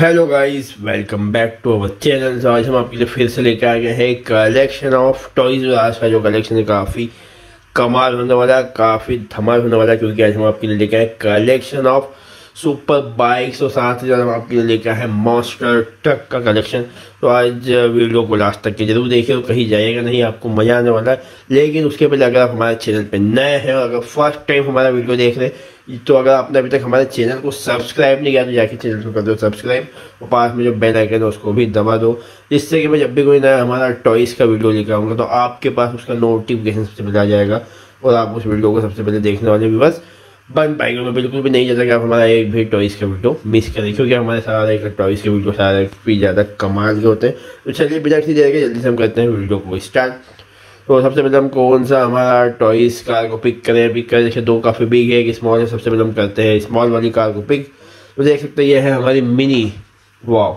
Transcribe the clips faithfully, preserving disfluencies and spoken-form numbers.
Hello guys, welcome back to our channel. तो आज हम आपके लिए फिर से लेकर आ गए हैं कलेक्शन ऑफ टॉयज। और आज का जो कलेक्शन है काफ़ी कमाल होने वाला है, काफ़ी धमाल होने वाला है, क्योंकि आज हम आपके लिए लेकर आए कलेक्शन ऑफ सुपर बाइक्स और साथ ही साथ हम आपके लिए लेकर आए हैं मॉन्स्टर ट्रक का कलेक्शन। तो आज वीडियो को लास्ट तक के जरूर देखिए, तो कहीं जाएगा नहीं, आपको मज़ा आने वाला है। लेकिन उसके पहले अगर आप हमारे चैनल पर नए हैं और अगर फर्स्ट टाइम हमारा वीडियो देख रहे हैं, तो अगर आपने अभी तक हमारे चैनल को सब्सक्राइब नहीं किया तो जाके चैनल को कर दो सब्सक्राइब, और पास में जो बेल आइकन है उसको भी दबा दो, जिससे कि मैं जब भी कोई नया हमारा टॉयज़ का वीडियो लेकर आऊँगा तो आपके पास उसका नोटिफिकेशन सबसे पहले आ जाएगा और आप उस वीडियो को सबसे पहले देखने वाले भी बस बन पाएंगे। मैं बिल्कुल भी नहीं चाहता कि आप हमारा एक भी टॉयज़ का वीडियो मिस करें, क्योंकि हमारे सारे एक टॉयज़ के वीडियो सारे भी ज़्यादा कमाल के होते हैं। तो चलिए बिना किसी देर के जल्दी से हम करते हैं वीडियो को स्टार्ट। तो सबसे पहले हम कौन सा हमारा टॉयज़ कार को पिक करें पिक करें देखिए, दो काफ़ी बिग है, एक स्मॉल है। सबसे पहले हम करते हैं स्मॉल वाली कार को पिक। तो देख सकते हैं ये है हमारी मिनी, वाह,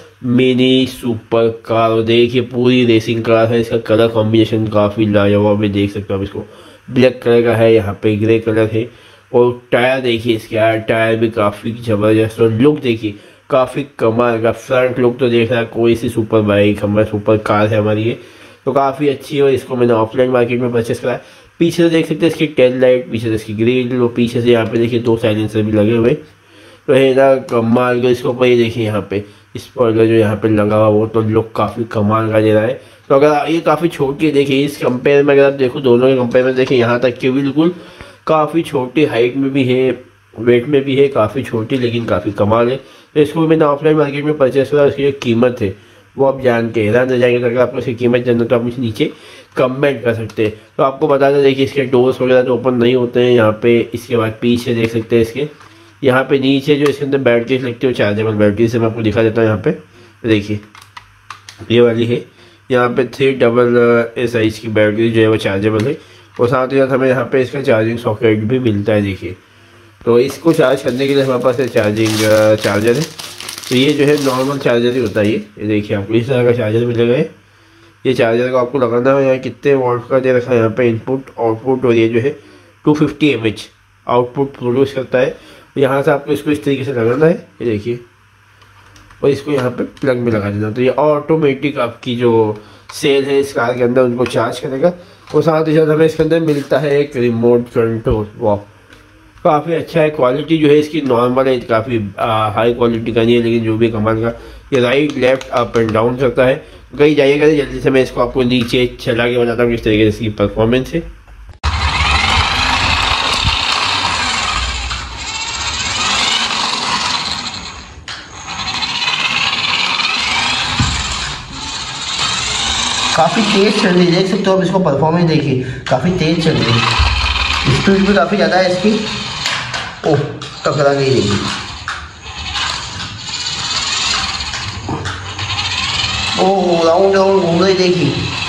मिनी सुपर कार। और देखिए पूरी रेसिंग कार है, इसका कलर कॉम्बिनेशन काफ़ी लाजवाब है, देख सकते हो आप। इसको ब्लैक कलर का है, यहाँ पे ग्रे कलर है। और टायर देखिए इसके, यार टायर भी काफ़ी ज़बरदस्त। और लुक देखिए काफ़ी कमाल का, फ्रंट लुक तो देख रहा है कोई सी सुपर बाइक हमारा सुपर कार है हमारी ये, तो काफ़ी अच्छी है। और इसको मैंने ऑफलाइन मार्केट में परचेस करा है। पीछे से देख सकते हैं इसकी टेल लाइट, पीछे से इसकी ग्रिल, और पीछे से यहाँ पे देखिए दो साइलेंसर भी लगे हुए, तो है ना कमाल का। इसको ऊपर ये देखिए यहाँ पे स्पॉइलर जो यहाँ पे लगा हुआ वो तो लुक काफ़ी कमाल का दे रहा है। तो अगर ये काफ़ी छोटी है, देखिए इस कंपेयर में अगर आप देखो, दोनों के कंपेयर में देखिए, यहाँ तक कि बिल्कुल काफ़ी छोटी हाइट में भी है, वेट में भी है, काफ़ी छोटी लेकिन काफ़ी कमाल है। तो इसको मैंने ऑफलाइन मार्केट में परचेस करा। उसकी जो कीमत है वो आप जान के हैरान रह जाएंगे। अगर आपको इसकी कीमत जानना तो आप मुझे नीचे कमेंट कर सकते हैं। तो आपको बता दें, देखिए इसके डोर्स वगैरह तो ओपन नहीं होते हैं यहाँ पे। इसके बाद पीछे देख सकते हैं इसके, यहाँ पे नीचे जो इसके अंदर बैटरीज लगती है वो चार्जेबल बैटरी से मैं आपको दिखा देता हूँ। यहाँ पे देखिए ये वाली है, यहाँ पे थ्री डबल ए साइज की बैटरी जो है वो चार्जेबल है। और साथ ही साथ हमें यहाँ पे इसका चार्जिंग सॉकेट भी मिलता है देखिए। तो इसको चार्ज करने के लिए हमारे पास चार्जिंग चार्जर है। तो ये जो है नॉर्मल चार्जर ही होता है, ये ये देखिए आपको इस तरह का चार्जर मिलेगा। ये चार्जर को आपको लगाना है, यहाँ कितने वोल्ट का दे रखा है यहाँ पे इनपुट आउटपुट, और ये जो है two fifty m h output produce करता है। यहाँ से आपको इसको इस तरीके से लगाना है, ये देखिए, और इसको यहाँ पे प्लग में लगा देना। तो ये ऑटोमेटिक आपकी जो सेल है इस कार के अंदर उनको चार्ज करेगा। और साथ ही साथ हमें इसके अंदर मिलता है एक रिमोट कंट्रोल, वाह काफ़ी अच्छा है। क्वालिटी जो है इसकी नॉर्मल है, काफ़ी हाई क्वालिटी का नहीं है, लेकिन जो भी कमाल का, ये right left up and down करता है। कहीं जाइएगा जल्दी से मैं इसको आपको नीचे चला के बताता हूँ किस तरीके से इसकी परफॉर्मेंस है। काफ़ी तेज़ चल रही है, देख सकते हो आप। इसको परफॉर्मेंस देखिए, काफ़ी तेज़ चल रही है, स्पीड भी काफ़ी ज़्यादा है इसकी। ओह टकरा गई देखिए, ओह राउंड राउंड घूम रही देखिए।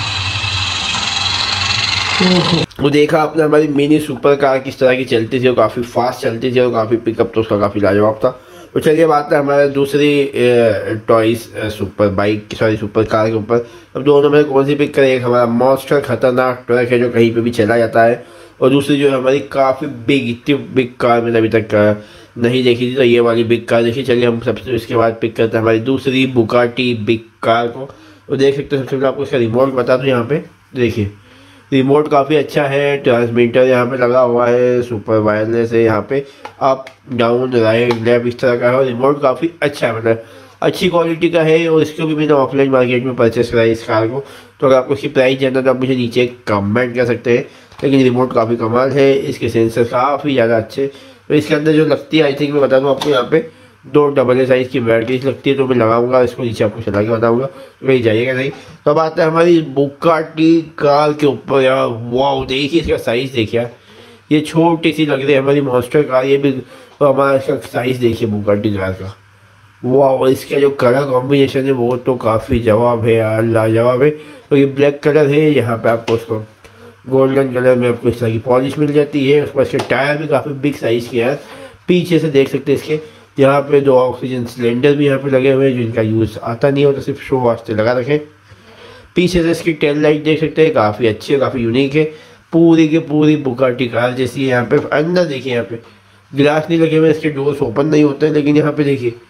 वो देखा आपने हमारी मिनी सुपर कार किस तरह की चलती थी, और काफ़ी फास्ट चलती थी, और काफ़ी पिकअप तो उसका काफ़ी लाजवाब था। तो चलिए बात है हमारे दूसरी toys super bike sorry super car के ऊपर। अब दोनों में कौन सी पिक करें? एक हमारा मॉन्स्टर खतरनाक ट्रक है जो कहीं पे भी चला जाता है, और दूसरी जो है हमारी काफ़ी बिग, इतनी बिग कार मैंने अभी तक नहीं देखी थी, तो ये वाली बिग कार देखिए। चलिए हम सबसे इसके बाद पिक करते हैं हमारी दूसरी बुगाटी बिग कार को। तो देख सकते हो, सबसे पहले आपको इसका रिमोट बता दूँ। यहाँ पे देखिए रिमोट काफ़ी अच्छा है, ट्रांसमीटर यहाँ पे लगा हुआ है, सुपर वायरलेस है, यहाँ पे अप डाउन राइट लेफ्ट इस तरह का है। और रिमोट काफ़ी अच्छा है, मतलब अच्छी क्वालिटी का है। और इसको भी मैंने ऑफलाइन मार्केट में परचेस करा है इस कार को। तो अगर आपको इसकी प्राइस जानना तो आप मुझे नीचे कमेंट कर सकते हैं। लेकिन रिमोट काफ़ी कमाल है, इसके सेंसर काफ़ी ज़्यादा अच्छे। तो इसके अंदर जो लगती है, आई थिंक मैं बता दूँ आपको, यहाँ पे दो डबल ए साइज़ की बैटरी लगती है। तो मैं लगाऊंगा इसको नीचे, आपको चला के बताऊंगा, तो कहीं जाइएगा नहीं। तो अब आता है हमारी बुगाटी कार के ऊपर। यार वाह देखिए इसका साइज़ देखिए, ये छोटी सी लग रही है हमारी मॉन्स्टर कार, ये भी। तो हमारा इसका साइज़ देखिए बुगाटी कार का, वाह। इसका जो कलर कॉम्बिनेशन है वो तो काफ़ी जवाब है यार, लाजवाब है। तो ये ब्लैक कलर है, यहाँ पे आपको उसको गोल्डन कलर में आपको इस तरह की पॉलिश मिल जाती है। उसके बाद इसके टायर भी काफ़ी बिग साइज़ के हैं। पीछे से देख सकते हैं इसके यहाँ पे दो ऑक्सीजन सिलेंडर भी यहाँ पे लगे हुए हैं, जिनका यूज़ आता नहीं होता, सिर्फ शो वास्ते लगा रखें। पीछे से इसकी टेल लाइट देख सकते हैं, काफ़ी अच्छी है, काफ़ी यूनिक है, पूरी की पूरी बुगाटी कार जैसी है। यहाँ पे अंदर देखिए, यहाँ पे ग्लास नहीं लगे हुए, इसके डोर्स ओपन नहीं होते हैं, लेकिन यहाँ पे देखिए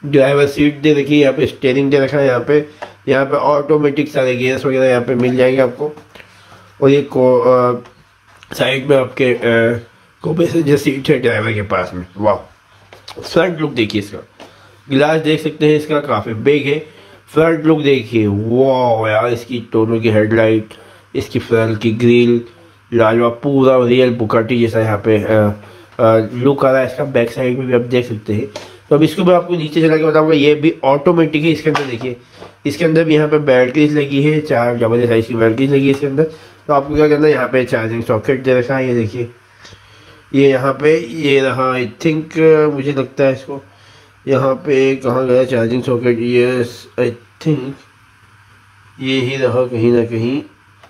ड्राइवर सीट दे रखी है, यहाँ पे स्टेयरिंग दे रखा है, यहाँ पे यहाँ पे ऑटोमेटिक सारे गियर्स वगैरह यहाँ पे मिल जाएंगे आपको। और ये को साइड में आपके को पैसेंजर सीट है ड्राइवर के पास में। वाह, फ्रंट लुक देखिए इसका, गिलास देख सकते हैं इसका काफ़ी बिग है। फ्रंट लुक देखिए, वाह यार, इसकी दोनों की हेडलाइट, इसकी फ्रंट की ग्रिल लाजवाब, पूरा रियल बुगाटी जैसा यहाँ पे लुक आ रहा है इसका। बैक साइड में भी आप देख सकते हैं। तो अब इसको मैं आपको नीचे चला के बताऊंगा, ये भी ऑटोमेटिक है। इसके अंदर देखिए, इसके अंदर भी यहाँ पे बैटरीज लगी है, चार डबल साइज की बैटरीज लगी है इसके अंदर। तो आपको क्या करना है, यहाँ पे चार्जिंग सॉकेट दे रखा है, ये देखिए, ये यहाँ पे ये रहा। आई थिंक मुझे लगता है इसको यहाँ पे कहाँ गया चार्जिंग सॉकेट, ये आई थिंक ये ही रहा कहीं ना कहीं।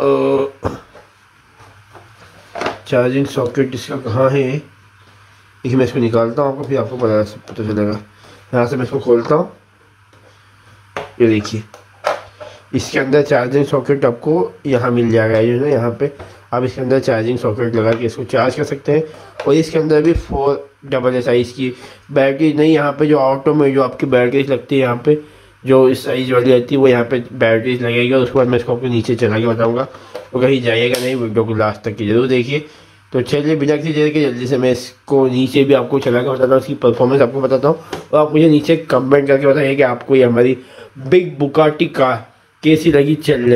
चार्जिंग सॉकेट इसका कहाँ है, देखिए मैं इसको निकालता हूँ आपको, फिर आपको पता पता चलेगा। यहाँ से मैं इसको खोलता हूँ, ये देखिए, इसके अंदर चार्जिंग सॉकेट आपको यहाँ मिल जाएगा। ये ना यहाँ पे आप इसके अंदर चार्जिंग सॉकेट लगा के इसको चार्ज कर सकते हैं। और इसके अंदर भी फोर डबल ए साइज़ की बैटरी नहीं, यहाँ पे जो ऑटो में जो आपकी बैटरीज लगती है, यहाँ पे जो इस साइज़ वाली रहती है वो यहाँ पे बैटरीज लगेगी। और उसके बाद मैं इसको आपको नीचे चला के बताऊँगा, तो कहीं जाइएगा नहीं, वीडियो को लास्ट तक की जरूर देखिए। तो चलिए बिना किसी देर के जल्दी से मैं इसको नीचे भी आपको चला के बताता हूँ, इसकी परफॉर्मेंस आपको बताता हूँ। और आप मुझे नीचे कमेंट करके बताइए कि आपको ये हमारी बिग बुगाटी कार कैसी लगी चलने।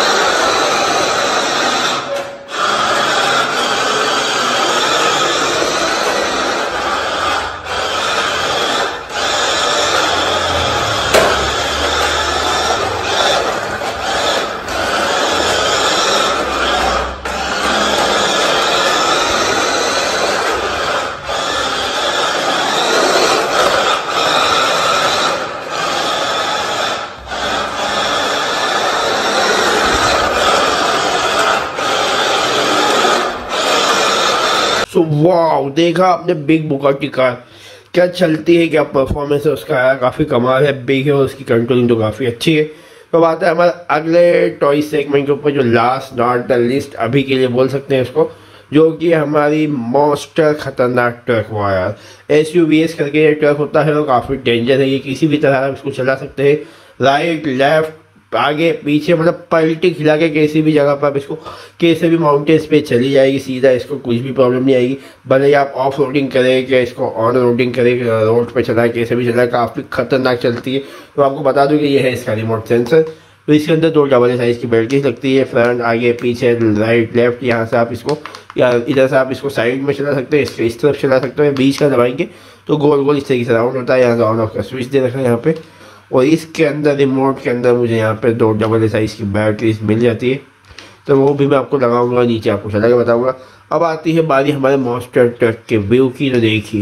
सो वाओ, देखा आपने बिग बुगाटी कार क्या चलती है, क्या परफॉर्मेंस है उसका, काफ़ी कमाल है, बिग है और उसकी कंट्रोलिंग तो काफ़ी अच्छी है। तो बात है हमारे अगले टॉय सेगमेंट के ऊपर, जो लास्ट नॉट द लिस्ट अभी के लिए बोल सकते हैं इसको, जो कि हमारी मॉन्स्टर खतरनाक ट्रक। हुआ यार, एस यू वी एस करके ये ट्रक होता है और काफ़ी डेंजर है। ये किसी भी तरह आप इसको चला सकते हैं, राइट लेफ्ट आगे पीछे, मतलब पलटी खिला के किसी भी जगह पर आप इसको कैसे भी माउंटेन्स पे चली जाएगी सीधा, इसको कुछ भी प्रॉब्लम नहीं आएगी। भले ही आप ऑफ रोडिंग करें क्या इसको ऑन रोडिंग करें, रोड पे चलाए कैसे भी चलाए, काफ़ी खतरनाक चलती है। तो आपको बता दूं कि ये है इसका रिमोट सेंसर। तो इसके अंदर दो डबल साइज़ की बैटरी लगती है, फ्रंट आगे पीछे राइट लेफ्ट। यहाँ से आप इसको या इधर से आप इसको साइड में चला सकते हैं, इसके इस तरफ चला सकते हैं, बीच का दबाएंगे तो गोल गोल इस तरीके से राउंड होता है। यहाँ से ऑन ऑफ का स्विच दे रखा है यहाँ पे। और इसके अंदर रिमोट के अंदर मुझे यहाँ पे दो डबल साइज़ की बैटरीज मिल जाती है, तो वो भी मैं आपको लगाऊंगा, नीचे आपको चला के बताऊंगा। अब आती है बारी हमारे मॉन्स्टर ट्रक के व्यू की। तो देखिए,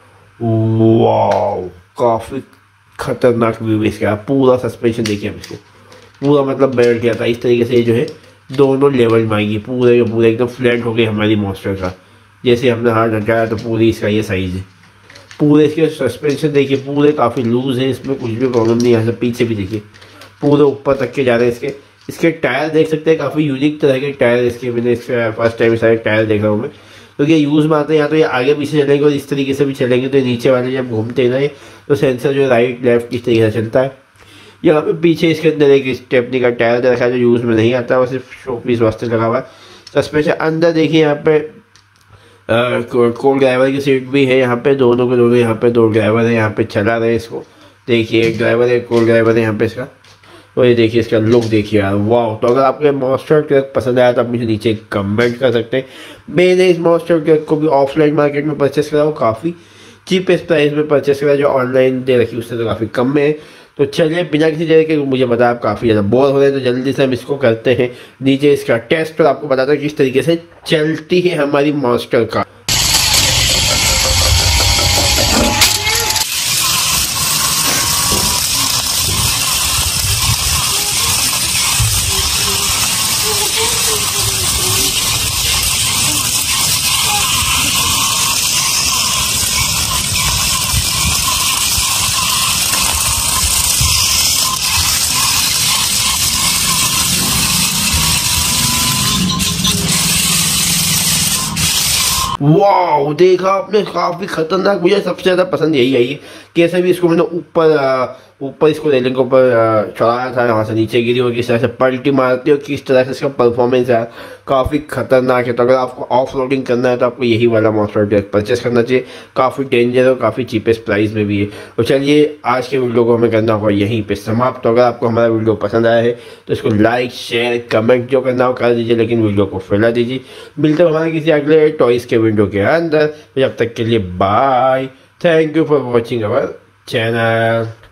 वाओ, काफ़ी खतरनाक व्यू इसका, पूरा सस्पेंशन देखिए आप इसको, पूरा मतलब बैठ गया था इस तरीके से, जो है दोनों लेवल में आएंगी, पूरे पूरे एकदम फ्लैट हो गई हमारी मॉन्स्टर का। जैसे हमने हाथ हटाया तो पूरी इसका ये साइज़ है, पूरे इसके सस्पेंशन देखिए पूरे काफ़ी लूज़ है, इसमें कुछ भी प्रॉब्लम नहीं है। यहाँ से पीछे भी देखिए पूरे ऊपर तक के जा रहे हैं इसके। इसके टायर देख सकते हैं, काफ़ी यूनिक तरह के टायर इसके, मैंने इसके फर्स्ट टाइम सारे टायर देख रहा हूँ मैं। तो ये यूज़ में आते हैं, या तो ये आगे पीछे चलेंगे और इस तरीके से भी चलेंगे, तो नीचे वाले जब घूमते हैं ना ये, तो सेंसर जो राइट लेफ्ट इस तरीके से चलता है। यहाँ पे पीछे इसके अंदर एक स्टेपनी का टायर दे रखा है जो यूज़ में नहीं आता, वो सिर्फ शो पीस वास्ते लगा हुआ है। सस्पेंशन अंदर देखिए, यहाँ पे कोल ड्राइवर की सीट भी है, यहाँ पे दोनों के दोनों यहाँ पे दो ड्राइवर है, यहाँ पे चला रहे इसको। देखिए एक ड्राइवर है, कोल ड्राइवर है यहाँ पे इसका। तो ये देखिए इसका लुक देखिए यार, वाह। तो अगर आपको मॉन्स्टर ट्रक पसंद आया तो आप मुझे नीचे कमेंट कर सकते हैं। मैंने इस मॉन्स्टर ट्रक को भी ऑफलाइन मार्केट में परचेस करा, वो काफ़ी चीपेस्ट प्राइस में परचेस करा, जो ऑनलाइन दे रखी उससे तो काफ़ी कम में है। तो चलिए बिना किसी देर के, मुझे पता आप काफ़ी ज़्यादा बोर हो रहे हैं, तो जल्दी से हम इसको करते हैं नीचे इसका टेस्ट और आपको बताता हूँ किस तरीके से चलती है हमारी मॉन्स्टर कार। वाओ, देखा आपने, काफ़ी खतरनाक। मुझे सबसे ज़्यादा पसंद यही आई है कैसे भी इसको मैंने ऊपर ऊपर इसको रेलिंग के ऊपर चढ़ाया था, यहाँ से नीचे गिरी और किस तरह से पलटी मारती है और किस तरह से इसका परफॉर्मेंस है काफ़ी खतरनाक है। तो अगर आपको ऑफ रोडिंग करना है तो आपको यही वाला मॉन्स्टर ट्रक परचेस करना चाहिए, काफ़ी डेंजर और काफ़ी चीपेस्ट प्राइस में भी है। तो चलिए आज के वीडियो को हमें करना होगा यहीं पे समाप्त। तो अगर आपको हमारा वीडियो पसंद आया है तो इसको लाइक शेयर कमेंट जो करना हो कर दीजिए, लेकिन वीडियो को फैला दीजिए। मिलते हैं हमारे किसी अगले टॉयज़ के वीडियो के अंदर, जब तक के लिए bye, thank you for watching our channel.